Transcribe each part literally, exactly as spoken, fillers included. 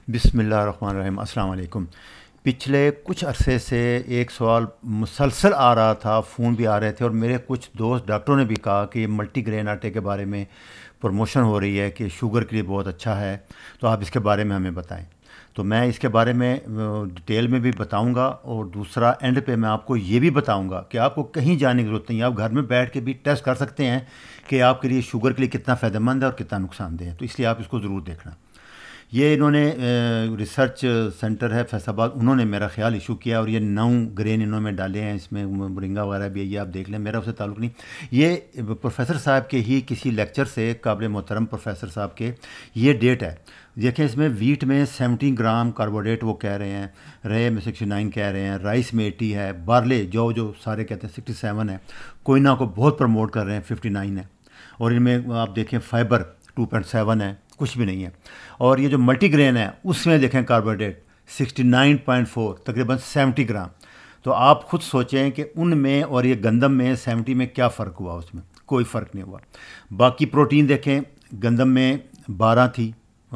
बिस्मिल्लाहिर्रहमानिर्रहीम। अस्सलाम वालेकुम। पिछले कुछ अरसे से एक सवाल मुसलसल आ रहा था, फ़ोन भी आ रहे थे और मेरे कुछ दोस्त डॉक्टरों ने भी कहा कि ये मल्टी ग्रेन आटे के बारे में प्रमोशन हो रही है कि शुगर के लिए बहुत अच्छा है, तो आप इसके बारे में हमें बताएं। तो मैं इसके बारे में डिटेल में भी बताऊंगा और दूसरा एंड पे मैं आपको ये भी बताऊंगा कि आपको कहीं जाने की ज़रूरत नहीं है, आप घर में बैठ के भी टेस्ट कर सकते हैं कि आपके लिए शुगर के लिए कितना फ़ायदेमंद है और कितना नुकसानदेह है। तो इसलिए आप इसको ज़रूर देखना। ये इन्होंने रिसर्च सेंटर है फैसलाबाद, उन्होंने मेरा ख्याल इशू किया और ये नौ ग्रेन इन्होंने डाले हैं, इसमें मोरिंगा वगैरह भी है, ये आप देख लें, मेरा उससे ताल्लुक़ नहीं। ये प्रोफेसर साहब के ही किसी लेक्चर से, काबिल मोहतरम प्रोफेसर साहब के, ये डेट है। देखें इसमें वीट में सेवेंटी ग्राम कार्बोहाइड्रेट वो कह रहे हैं, रे में सिक्सटी नाइन कह रहे हैं, राइस में एटी है, बारले जो जो सारे कहते हैं सिक्सटी सेवन है, कोयना को बहुत प्रमोट कर रहे हैं फिफ्टी नाइन है, और इनमें आप देखें फाइबर टू पॉइंट सेवन है, कुछ भी नहीं है। और ये जो मल्टी ग्रेन है उसमें देखें carbohydrate sixty nine point four, तकरीबन सेवेंटी ग्राम। तो आप खुद सोचें कि उनमें और ये गंदम में सेवेंटी में क्या फ़र्क हुआ, उसमें कोई फ़र्क नहीं हुआ। बाकी प्रोटीन देखें, गंदम में बारह थी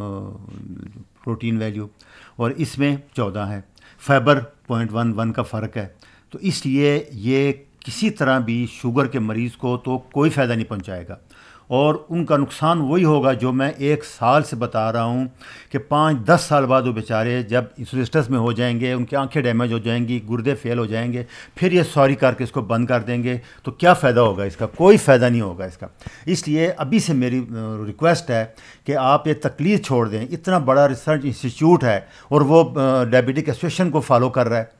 प्रोटीन वैल्यू और इसमें चौदह है, फाइबर पॉइंट वन वन का फ़र्क है। तो इसलिए ये किसी तरह भी शुगर के मरीज़ को तो कोई फ़ायदा नहीं पहुंचाएगा और उनका नुकसान वही होगा जो मैं एक साल से बता रहा हूँ कि पाँच दस साल बाद वो बेचारे जब इंसुलिन में हो जाएंगे, उनकी आंखें डैमेज हो जाएंगी, गुर्दे फेल हो जाएंगे, फिर ये सॉरी करके इसको बंद कर देंगे, तो क्या फ़ायदा होगा इसका? कोई फ़ायदा नहीं होगा इसका। इसलिए अभी से मेरी रिक्वेस्ट है कि आप ये तकलीफ छोड़ दें। इतना बड़ा रिसर्च इंस्टीट्यूट है और वो डायबिटिक एसोसिएशन को फॉलो कर रहा है।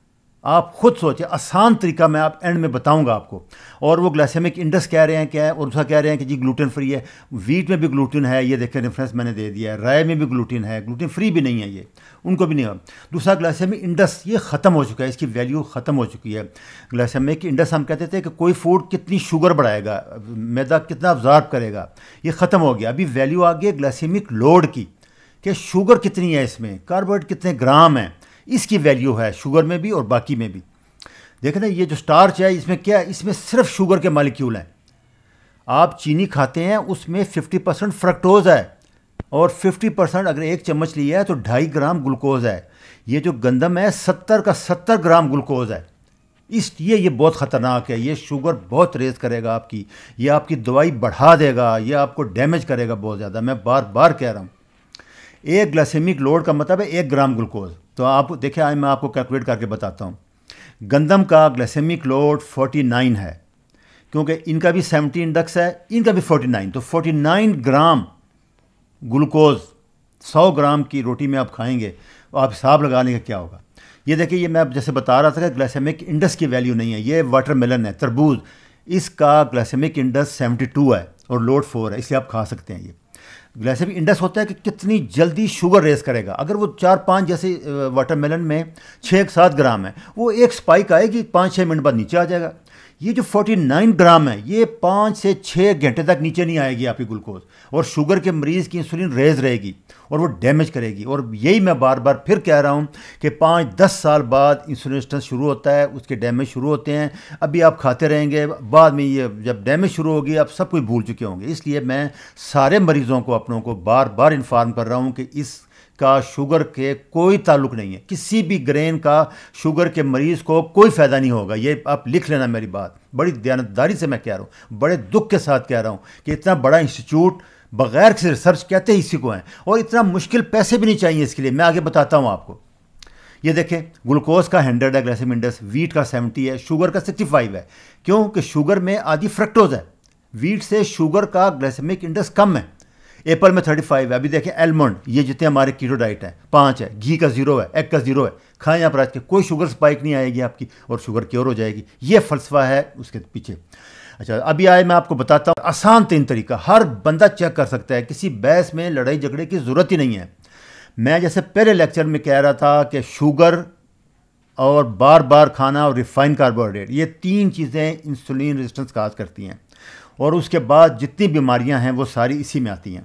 आप खुद सोचें, आसान तरीका मैं आप एंड में बताऊंगा आपको। और वो ग्लाइसेमिक इंडेक्स कह रहे हैं क्या है, और दूसरा कह रहे हैं कि जी ग्लूटेन फ्री है। वीट में भी ग्लूटेन है, ये देखें रेफरेंस मैंने दे दिया है। राय में भी ग्लूटेन है, ग्लूटेन फ्री भी नहीं है, ये उनको भी नहीं है। दूसरा ग्लाइसेमिक इंडेक्स ये ख़त्म हो चुका है, इसकी वैल्यू ख़त्म हो चुकी है। ग्लाइसेमिक इंडेक्स हम कहते थे कि कोई फूड कितनी शुगर बढ़ाएगा, मैदा कितना अब्जॉर्ब करेगा, ये ख़त्म हो गया। अभी वैल्यू आ गई ग्लाइसेमिक लोड की, कि शुगर कितनी है, इसमें कार्बोहाइड्रेट कितने ग्राम है, इसकी वैल्यू है शुगर में भी और बाकी में भी। देखें ना, ये जो स्टार्च है इसमें क्या है, इसमें सिर्फ शुगर के मालिक्यूल हैं। आप चीनी खाते हैं उसमें फिफ्टी परसेंट फ्रक्टोज है और फिफ्टी परसेंट अगर एक चम्मच लिया है तो ढाई ग्राम ग्लूकोज है। ये जो गंदम है सत्तर का सत्तर ग्राम ग्लूकोज है। इसलिए ये बहुत ख़तरनाक है, ये शुगर बहुत रेज करेगा आपकी, ये आपकी दवाई बढ़ा देगा, ये आपको डैमेज करेगा बहुत ज़्यादा। मैं बार बार कह रहा हूँ, एक ग्लाइसेमिक लोड का मतलब है एक ग्राम ग्लूकोज। तो आप देखिए, आज मैं आपको कैलकुलेट करके बताता हूँ। गंदम का ग्लाइसेमिक लोड फोर्टी नाइन है, क्योंकि इनका भी सेवेंटी इंडेक्स है, इनका भी फोर्टी नाइन, तो फोर्टी नाइन ग्राम ग्लूकोज सौ ग्राम की रोटी में आप खाएंगे, तो आप हिसाब लगा लेंगे क्या होगा। ये देखिए, ये मैं जैसे बता रहा था कि ग्लाइसेमिक इंडेक्स की वैल्यू नहीं है। ये वाटरमेलन है, तरबूज, इसका ग्लाइसेमिक इंडेक्स सेवेंटी टू है और लोड फोर है, इसलिए आप खा सकते हैं। ये ग्लाइसेमिक इंडेक्स होता है कि कितनी जल्दी शुगर रेस करेगा। अगर वो चार पाँच जैसे वाटरमेलन में छः सात ग्राम है, वो एक स्पाइक आएगी, पाँच छः मिनट बाद नीचे आ जाएगा। ये जो फोर्टी नाइन ग्राम है, ये पाँच से छः घंटे तक नीचे नहीं आएगी आपकी ग्लूकोज, और शुगर के मरीज़ की इंसुलिन रेज रहेगी और वो डैमेज करेगी। और यही मैं बार बार फिर कह रहा हूँ कि पाँच दस साल बाद इंसुलिन शुरू होता है, उसके डैमेज शुरू होते हैं। अभी आप खाते रहेंगे, बाद में ये जब डैमेज शुरू होगी आप सब कुछ भूल चुके होंगे। इसलिए मैं सारे मरीज़ों को, अपनों को बार बार इन्फॉर्म कर रहा हूँ कि इस का शुगर के कोई ताल्लुक़ नहीं है, किसी भी ग्रेन का शुगर के मरीज़ को कोई फ़ायदा नहीं होगा। ये आप लिख लेना मेरी बात, बड़ी दयानतदारी से मैं कह रहा हूँ, बड़े दुख के साथ कह रहा हूँ कि इतना बड़ा इंस्टीट्यूट बग़ैर किसी रिसर्च कहते ही इसी को हैं, और इतना मुश्किल पैसे भी नहीं चाहिए इसके लिए। मैं आगे बताता हूँ आपको। ये देखें, ग्लूकोज का हंड्रेड है ग्लाइसेमिक इंडेक्स, वीट का सेवेंटी है, शुगर का सिक्सटी फाइव है, क्योंकि शुगर में आधी फ्रक्टोज है। वीट से शुगर का ग्लाइसेमिक इंडेक्स कम है। एप्पल में थर्टी फाइव है। अभी देखें एलमंड, ये जितने हमारे कीटो डाइट है, पाँच है। घी का जीरो है, एग का जीरो है। खाएं आप रात के, कोई शुगर स्पाइक नहीं आएगी आपकी और शुगर क्योर हो जाएगी। ये फ़लसफ़ा है उसके पीछे। अच्छा, अभी आए मैं आपको बताता हूँ आसान तीन तरीका, हर बंदा चेक कर सकता है, किसी बहस में लड़ाई झगड़े की ज़रूरत ही नहीं है। मैं जैसे पहले लेक्चर में कह रहा था कि शुगर और बार बार खाना और रिफाइंड कार्बोहाइड्रेट, ये तीन चीज़ें इंसुलिन रेजिस्टेंस काज करती हैं, और उसके बाद जितनी बीमारियां हैं वो सारी इसी में आती हैं।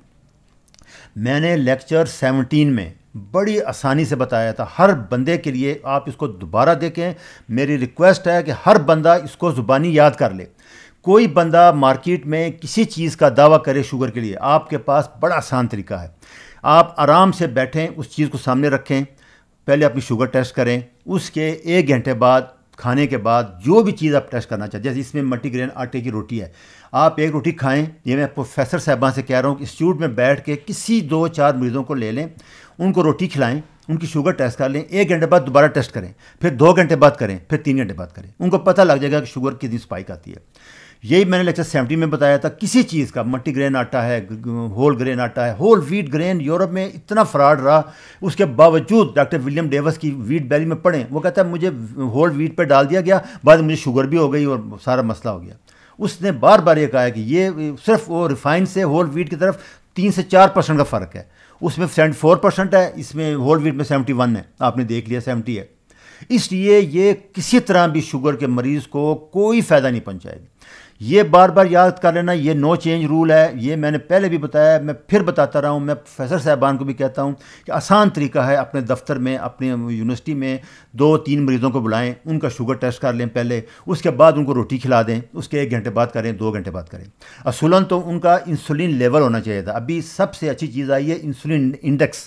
मैंने लेक्चर सेवनटीन में बड़ी आसानी से बताया था, हर बंदे के लिए। आप इसको दोबारा देखें, मेरी रिक्वेस्ट है कि हर बंदा इसको ज़ुबानी याद कर ले। कोई बंदा मार्केट में किसी चीज़ का दावा करे शुगर के लिए, आपके पास बड़ा आसान तरीका है। آپ آرام سے بیٹھیں، اس چیز کو سامنے رکھیں، پہلے اپنی شوگر ٹیسٹ کریں، اس کے ایک گھنٹے بعد کھانے کے بعد جو بھی چیز آپ ٹیسٹ کرنا چاہتے ہیں، جیسے اس میں ملٹی گرین آٹے کی روٹی ہے، آپ ایک روٹی کھائیں. یہ میں پروفیسر صاحبان سے کہہ رہا ہوں کہ انسٹیٹیوٹ میں بیٹھ کے کسی دو چار مریضوں کو لے لیں، ان کو روٹی کھلائیں، ان کی شوگر ٹیسٹ کر لیں، ایک گھنٹے بعد دوبارہ ٹیسٹ کریں، پھر دو گھنٹے بعد کریں، پھر تین گھنٹے بعد کریں، ان کو پتہ لگ جائے گا کہ شوگر کتنی اسپائک آتی ہے. یہی میں نے لیکچر سیونٹی میں بتایا تھا. کسی چیز کا ملٹی گرین آٹا ہے، ہول گرین آٹا ہے، ہول ویٹ گرین یورپ میں اتنا فراڈ رہا، اس کے باوجود ڈاکٹر ولیم ڈیوس کی ویٹ بیلی میں پڑھیں، وہ کہتا ہے مجھے ہول ویٹ پہ ڈال دیا گیا، بعد میں مجھے شوگر بھی ہو گئی اور سارا مسئلہ ہو گیا. اس نے بار بار یہ کہا کہ یہ صرف وہ ریفائن سے ہول ویٹ کی طرف تین سے چار پرسنٹ کا فرق ہے، اس میں سیونٹی فور پرسنٹ ہے، اس میں ہول ویٹ میں سیونٹی ون ہے، آپ نے دیکھ لیا سیونٹی ہے. اس لیے یہ کسی طرح بھی شوگر کے مریض کو کوئی فائدہ نہیں پہنچائے گی. یہ بار بار یاد کر لینا، یہ نو چینج رول ہے. یہ میں نے پہلے بھی بتایا، میں پھر بتاتا رہا ہوں، میں پروفیسر صاحبان کو بھی کہتا ہوں کہ آسان طریقہ ہے، اپنے دفتر میں، اپنے یونیورسٹی میں دو تین مریضوں کو بلائیں، ان کا شوگر ٹیسٹ کر لیں پہلے، اس کے بعد ان کو روٹی کھلا دیں، اس کے ایک گھنٹے بعد کریں، دو گھنٹے بعد کریں. اصولاً تو ان کا انسولین لیول ہونا چاہیے تھا. ابھی سب سے اچھی چیز آئی ہے انسولین انڈیکس،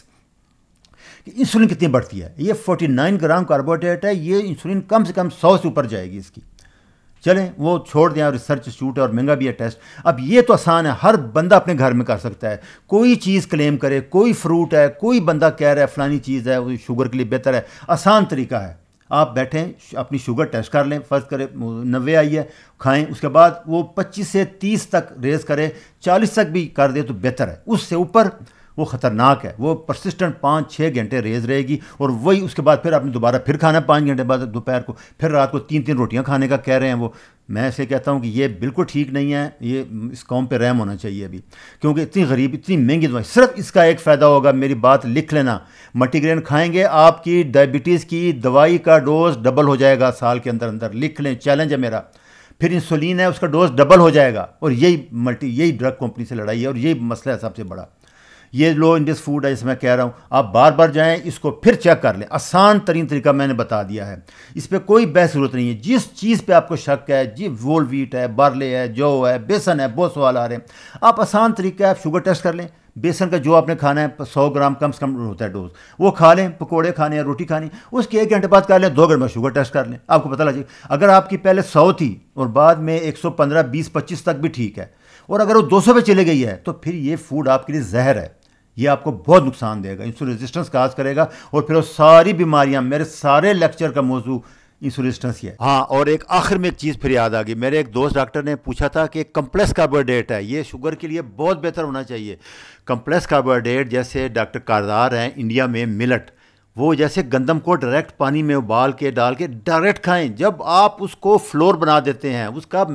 انسولین کتنی بڑھتی ہے. یہ فورٹی نائن گرام کاربوہائیڈریٹ ہے، یہ انسولین کم سے کم سو سے اوپر جائے گی اس کی. چلیں وہ چھوڑ دیں، ریسرچ انسٹیٹیوٹ ہے اور مہنگا بھی ہے ٹیسٹ. اب یہ تو آسان ہے، ہر بندہ اپنے گھر میں کر سکتا ہے. کوئی چیز کلیم کرے، کوئی فروٹ ہے، کوئی بندہ کہہ رہا ہے فلانی چیز ہے وہ شوگر کے لیے بہتر ہے، آسان طریقہ ہے. آپ بیٹھیں، اپنی شوگر ٹیسٹ کر لیں، فرض کرے نوے آئی ہے، کھائیں، اس کے بعد وہ پچیس سے تیس تک ریز کرے، چالیس تک بھی کر دے تو بہتر ہے. اس سے اوپر وہ خطرناک ہے، وہ پرسسٹنٹ پانچ چھ گھنٹے ریز رہے گی، اور وہی اس کے بعد پھر آپ نے دوبارہ پھر کھانا پانچ گھنٹے بعد دوپہر کو، پھر رات کو تین تین روٹیاں کھانے کا کہہ رہے ہیں وہ. میں ایسے کہتا ہوں کہ یہ بالکل ٹھیک نہیں ہے. یہ اس قوم پہ رحم ہونا چاہیے ابھی، کیونکہ اتنی غریب، اتنی مہنگی دوائی. صرف اس کا ایک فائدہ ہوگا، میری بات لکھ لینا، ملٹی گرین کھائیں گے آپ کی ڈائبٹیز کی دوائی کا ڈوز ڈبل ہو جائے گا سال کے اندر اندر. لکھ لیں، چیلنج ہے میرا. پھر انسولین ہے، اس کا ڈوز ڈبل ہو جائے گا. اور یہی ملٹی یہی ڈرگ کمپنی سے لڑائی ہے، اور یہی مسئلہ ہے سب سے بڑا. یہ لو انڈس فوڈ ہے، جس میں کہہ رہا ہوں، آپ بار بار جائیں، اس کو پھر چیک کر لیں. آسان ترین طریقہ میں نے بتا دیا ہے، اس پہ کوئی بحث ضرورت نہیں ہے. جس چیز پہ آپ کو شک ہے، جی وول ویٹ ہے، بارلے ہے، جو ہے، بیسن ہے، بہت سوال آ رہے ہیں. آپ آسان طریقہ ہے، آپ شوگر ٹیسٹ کر لیں. بیسن کا جو آپ نے کھانا ہے سو گرام کم سے کم ہوتا ہے ڈوز، وہ کھا لیں. پکوڑے کھانے ہیں، روٹی کھانی، اس کے ایک گھنٹے بعد کر لیں، دو گھنٹے میں شوگر ٹیسٹ کر لیں، آپ کو پتہ لگ جائے. اگر آپ کی پہلے سو تھی اور بعد میں ایک سو پندرہ بیس پچیس تک بھی ٹھیک ہے، اور اگر وہ دو سو پہ چلے گئی ہے تو پھر یہ فوڈ آپ کے لیے زہر ہے. یہ آپ کو بہت نقصان دے گا، انسولین ریزسٹنس کاز کرے گا، اور پھر وہ ساری بیماریاں. میرے سارے لیکچر کا موضوع انسولین ریزسٹنس ہی ہے. ہاں، اور ایک آخر میں ایک چیز پھر یاد آ گئی. میرے ایک دوست ڈاکٹر نے پوچھا تھا کہ کمپلیکس کاربوہائیڈریٹ ہے، یہ شوگر کے لیے بہت بہتر ہونا چاہیے. کمپلیکس کاربوہائیڈریٹ جیسے ڈاکٹر کاردار ہیں انڈیا میں، ملٹ، وہ جیسے گندم کو ڈائریکٹ پانی میں ابال کے ڈال کے ڈائریکٹ کھائیں. جب آپ اس کو فلور بنا دیتے ہیں، اس کا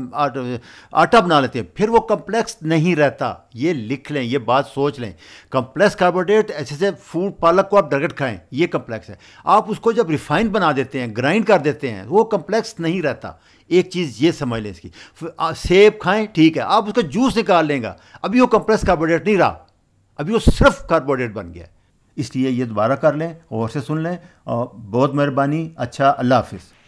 آٹا بنا لیتے ہیں، پھر وہ کمپلیکس نہیں رہتا. یہ لکھ لیں، یہ بات سوچ لیں. کمپلیکس کاربوہائیڈریٹ ایسے سے فوڈ پالک کو آپ ڈائریکٹ کھائیں، یہ کمپلیکس ہے. آپ اس کو جب ریفائن بنا دیتے ہیں، گرائنڈ کر دیتے ہیں، وہ کمپلیکس نہیں رہتا. ایک چیز یہ سمجھ لیں اس کی. سیب کھائیں، ٹھیک ہے، آپ اس کا جوس نکال لیں گا، ابھی وہ کمپلیکس کاربوہائیڈریٹ نہیں رہا، ابھی وہ صرف کاربوہائیڈریٹ بن گیا. اس لیے یہ دوبارہ کر لیں اور سے سن لیں. اور بہت مہربانی. اچھا، اللہ حافظ.